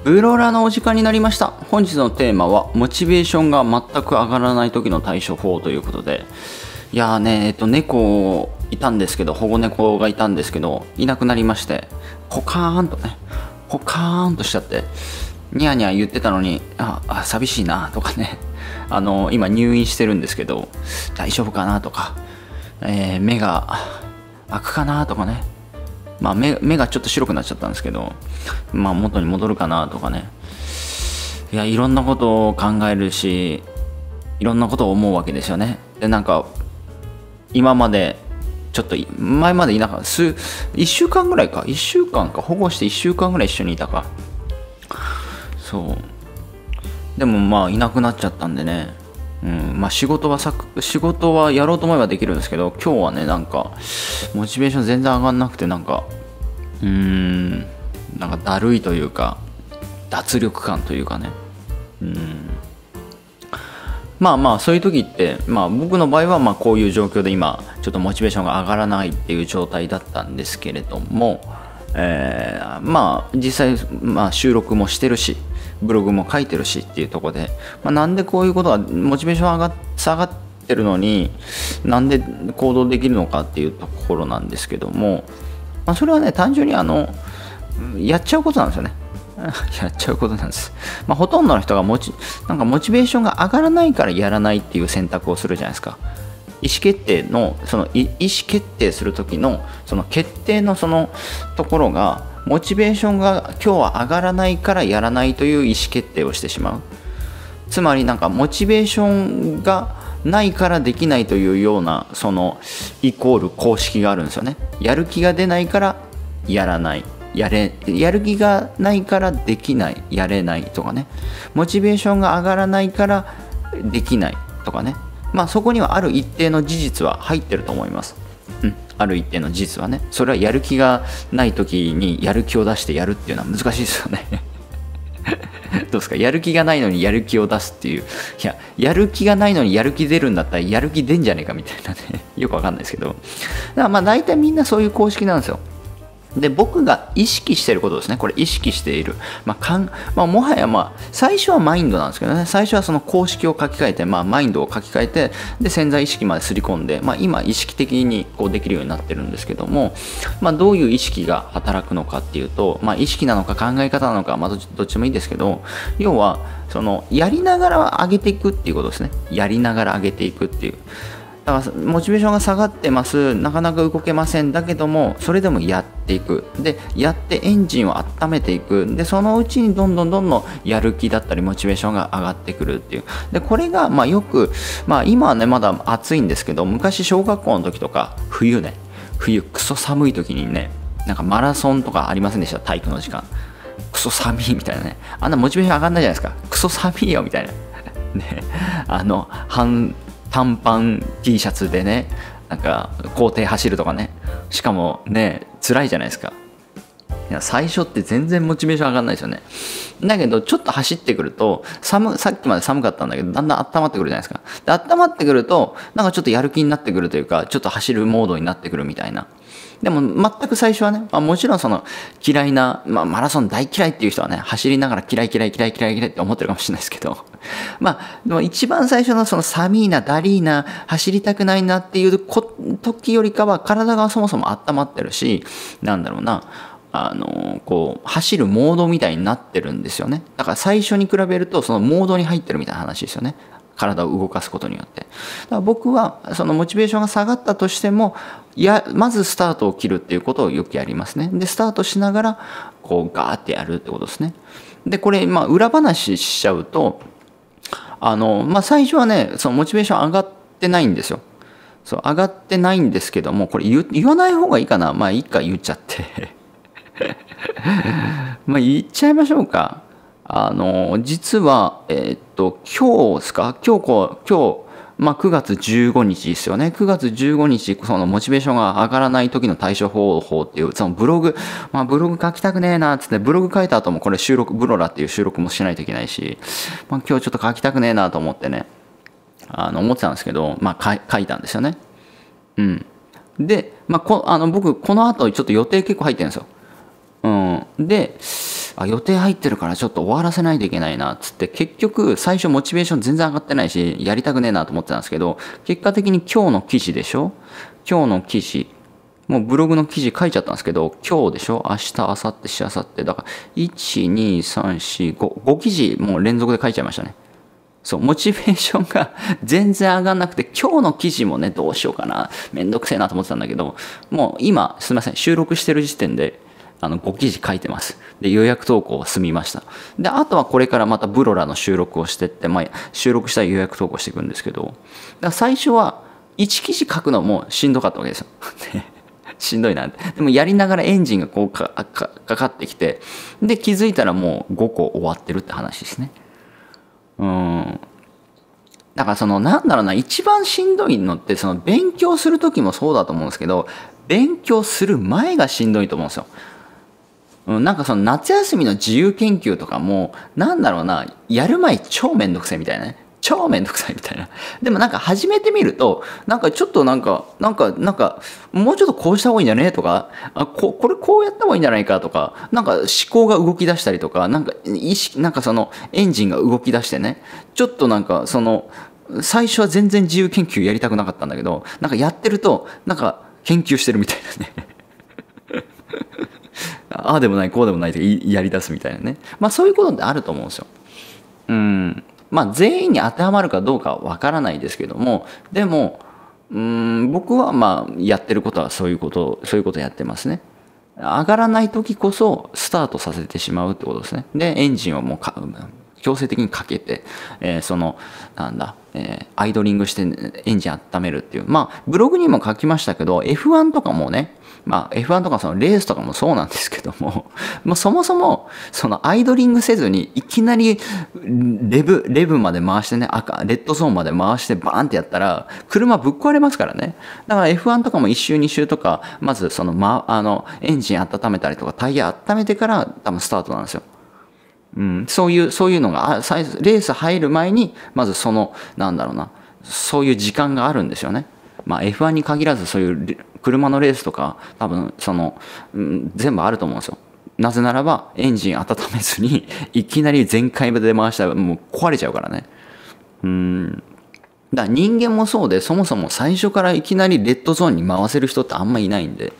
ブロラのお時間になりました。本日のテーマはモチベーションが全く上がらない時の対処法ということで、いやーね、猫いたんですけど、保護猫がいたんですけど、いなくなりまして、ポカーンとね、ポカーンとしちゃって、ニャーニャー言ってたのに、寂しいなとかね、今入院してるんですけど、大丈夫かなとか、目が開くかなとかね、目がちょっと白くなっちゃったんですけど、元に戻るかなとかね、いや、いろんなことを考えるし、いろんなことを思うわけですよね。で、今までちょっと前までいなかった1週間ぐらいか1週間か保護して1週間ぐらい一緒にいたか。そうでもいなくなっちゃったんでね、仕事はやろうと思えばできるんですけど、今日はね、モチベーション全然上がんなくて、だるいというか、脱力感というかね、そういう時って、僕の場合はこういう状況で今ちょっとモチベーションが上がらないっていう状態だったんですけれども、実際、収録もしてるしブログも書いてるしっていうところで、なんでこういうことがモチベーション下がってるのになんで行動できるのかっていうところなんですけども、それはね、単純にやっちゃうことなんですよね。やっちゃうことなんです。ほとんどの人がモチベーションが上がらないからやらないっていう選択をするじゃないですか。意思決定の意思決定する時のその決定のそのところが、モチベーションが今日は上がらないからやらないという意思決定をしてしまう。つまりモチベーションがないからできないというようなイコール公式があるんですよね。やる気が出ないからやらない、やる気がないからできない、やれないとかね、モチベーションが上がらないからできないとかね、そこにはある一定の事実は入ってると思います。ある一定の事実はね、それはやる気がない時にやる気を出してやるっていうのは難しいですよね。どうですか、やる気がないのにやる気を出すっていう、やる気がないのにやる気出るんだったらやる気出んじゃねえかみたいなね、よくわかんないですけど、だから大体みんなそういう公式なんですよ。で、僕が意識していることですね。これ意識している。もはや最初はマインドなんですけどね。最初はその公式を書き換えて、マインドを書き換えて、で、潜在意識まですり込んで、今意識的にこうできるようになってるんですけども、どういう意識が働くのかっていうと、意識なのか考え方なのか、どっちもいいですけど、要は、やりながら上げていくっていうことですね。やりながら上げていくっていう。だからモチベーションが下がってます、なかなか動けません、だけどもそれでもやっていく、でやってエンジンを温めていく、でそのうちにどんどんやる気だったりモチベーションが上がってくるっていう。でこれがよく、今はねまだ暑いんですけど、昔小学校の時とか冬クソ寒い時にね、マラソンとかありませんでした？体育の時間クソ寒いみたいなね、あんなモチベーション上がんないじゃないですか。クソ寒いよみたいなね、短パン T シャツでね、校庭走るとかね、しかもね辛いじゃないですか。最初って全然モチベーション上がらないですよね。だけどちょっと走ってくると、さっきまで寒かったんだけどだんだん温まってくるじゃないですか。で温まってくるとちょっとやる気になってくるというか、ちょっと走るモードになってくるみたいな。でも全く最初はね、もちろん嫌いな、マラソン大嫌いっていう人はね、走りながら嫌いって思ってるかもしれないですけど、でも一番最初の寒いな、だりーな、走りたくないなっていう時よりかは、体がそもそも温まってるし、走るモードみたいになってるんですよね。だから最初に比べるとそのモードに入ってるみたいな話ですよね。体を動かすことによって。だから僕はそのモチベーションが下がったとしても、まずスタートを切るっていうことをよくやりますね。でスタートしながらガーってやるってことですね。でこれ裏話しちゃうと、最初はねそのモチベーション上がってないんですよ。上がってないんですけども、これ言わない方がいいかな。いいか、言っちゃって言っちゃいましょうか。実は今日ですか、今日9月15日ですよね。9月15日、モチベーションが上がらない時の対処方法っていう、ブログ書きたくねえなっつって、ブログ書いた後もこれブロラっていう収録もしないといけないし、今日ちょっと書きたくねえなと思ってね、思ってたんですけど、書いたんですよね。で、僕この後ちょっと予定結構入ってるんですよ。で予定入ってるからちょっと終わらせないといけないなっつって、結局最初モチベーション全然上がってないし、やりたくねえなと思ってたんですけど、結果的に今日の記事でしょ、今日の記事、もうブログの記事書いちゃったんですけど、今日でしょ、明日、明後日、しあさって、だから1、2、3、4、5記事もう連続で書いちゃいましたね。そう、モチベーションが全然上がんなくて、今日の記事もね、どうしようかな、めんどくせえなと思ってたんだけど、もう今、すみません、収録してる時点で、5記事書いてます。で、予約投稿済みました。で、あとはこれからまたブロラの収録をしてって、まあ、収録したら予約投稿していくんですけど、だから最初は1記事書くのもしんどかったわけですよ。しんどいなって。でもやりながらエンジンがこうかかってきて、で、気づいたらもう5個終わってるって話ですね。だからなんだろうな、一番しんどいのって、勉強する時もそうだと思うんですけど、勉強する前がしんどいと思うんですよ。なんか夏休みの自由研究とかも、なんだろうな、やる前超めんどくせえみたいなね。超めんどくさいみたいな。でもなんか始めてみると、なんかちょっとなんか、もうちょっとこうした方がいいんじゃねとか、これこうやった方がいいんじゃないかとか、なんか思考が動き出したりとか、なんか意識、なんかエンジンが動き出してね、ちょっとなんか最初は全然自由研究やりたくなかったんだけど、なんかやってると、なんか研究してるみたいなね。ああでもない、こうでもないってやり出すみたいなね。まあそういうことってあると思うんですよ。まあ全員に当てはまるかどうかはわからないですけども、でも、僕はまあやってることはそういうことやってますね。上がらない時こそスタートさせてしまうってことですね。で、エンジンをもう強制的にかけて、アイドリングしてエンジン温めるっていう。まあ、ブログにも書きましたけど、F1 とかもね、まあ、F1 とかレースとかもそうなんですけども、もうそもそも、アイドリングせずに、いきなりレブまで回してね、レッドゾーンまで回してバーンってやったら、車ぶっ壊れますからね。だから F1 とかも1周2周とか、まずエンジン温めたりとか、タイヤ温めてから多分スタートなんですよ。そういうのがレース入る前にまずなんだろうな、そういう時間があるんですよね。まあ F1 に限らずそういう車のレースとか多分全部あると思うんですよ。なぜならばエンジン温めずにいきなり全開で回したらもう壊れちゃうからね。だから人間もそうで、そもそも最初からいきなりレッドゾーンに回せる人ってあんまいないんで。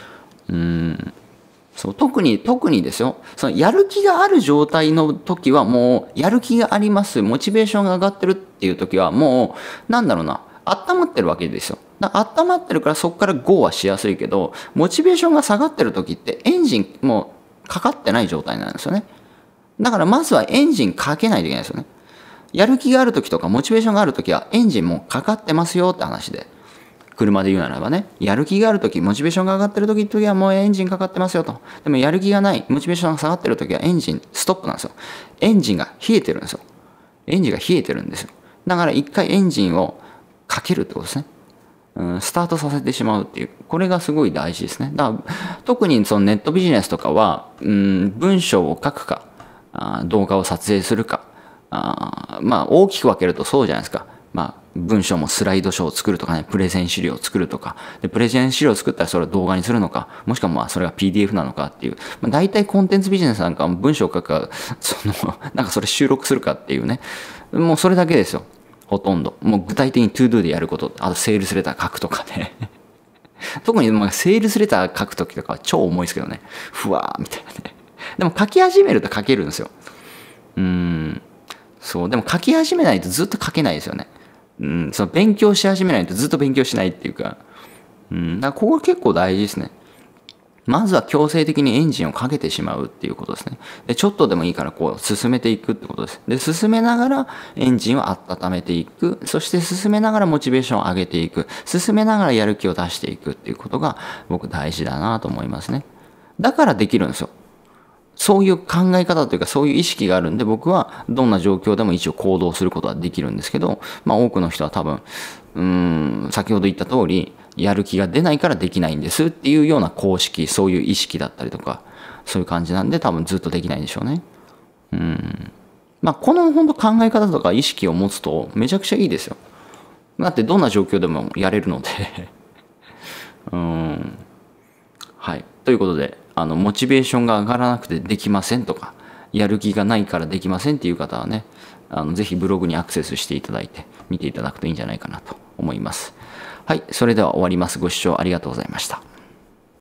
そう、特にですよ。やる気がある状態の時はもう、やる気があります。モチベーションが上がってるっていう時はもう、なんだろうな、温まってるわけですよ。温まってるからそこから GO はしやすいけど、モチベーションが下がってる時ってエンジンもうかかってない状態なんですよね。だからまずはエンジンかけないといけないですよね。やる気がある時とかモチベーションがある時はエンジンもかかってますよって話で。車で言うならばね、やる気があるとき、モチベーションが上がってるときはもうエンジンかかってますよと。でもやる気がない、モチベーションが下がってるときはエンジンストップなんですよ。エンジンが冷えてるんですよ。エンジンが冷えてるんですよ。だから一回エンジンをかけるってことですね。スタートさせてしまうっていう。これがすごい大事ですね。だから特にネットビジネスとかは、文章を書くか、動画を撮影するか、まあ大きく分けるとそうじゃないですか。まあ文章もスライドショーを作るとかね、プレゼン資料を作るとか、で、プレゼン資料を作ったらそれを動画にするのか、もしくはまあそれが PDF なのかっていう、まあ、大体コンテンツビジネスなんか文章を書くか、なんかそれ収録するかっていうね、もうそれだけですよ。ほとんど。もう具体的に ToDo でやること、あとセールスレター書くとかね。特にまあセールスレター書くときとかは超重いですけどね。ふわーみたいなね。でも書き始めると書けるんですよ。そう。でも書き始めないとずっと書けないですよね。勉強し始めないとずっと勉強しないっていうか、だからここが結構大事ですね。まずは強制的にエンジンをかけてしまうっていうことですね。で、ちょっとでもいいからこう進めていくってことです。で、進めながらエンジンを温めていく。そして進めながらモチベーションを上げていく。進めながらやる気を出していくっていうことが僕大事だなと思いますね。だからできるんですよ。そういう考え方というかそういう意識があるんで僕はどんな状況でも一応行動することはできるんですけど、まあ多くの人は多分、先ほど言った通りやる気が出ないからできないんですっていうような公式、そういう意識だったりとか、そういう感じなんで多分ずっとできないんでしょうね。まあこの本当考え方とか意識を持つとめちゃくちゃいいですよ。だってどんな状況でもやれるのではい。ということで、モチベーションが上がらなくてできませんとか、 やる気がないからできませんっていう方はね、ぜひブログにアクセスしていただいて見ていただくといいんじゃないかなと思います。はい、それでは終わります。ご視聴ありがとうございました。